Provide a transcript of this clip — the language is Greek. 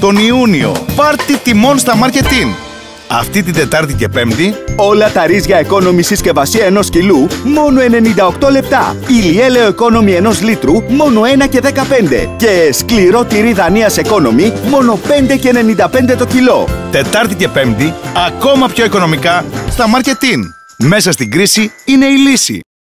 τον Ιούνιο. Πάρτι τιμών στα Marketin. Αυτή την Τετάρτη και Πέμπτη, όλα τα ρύζια Economy συσκευασία 1 κιλού, μόνο 98 λεπτά. Ηλιέλαιο Economy 1 λίτρου, μόνο 1 και 15. Και σκληρό τυρί Δανίας Economy, μόνο 5 και 95 το κιλό. Τετάρτη και Πέμπτη, ακόμα πιο οικονομικά στα Marketin. Μέσα στην κρίση είναι η λύση.